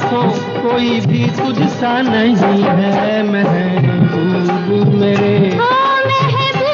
देखो कोई भी तुझसा नहीं है महबूब मेरे।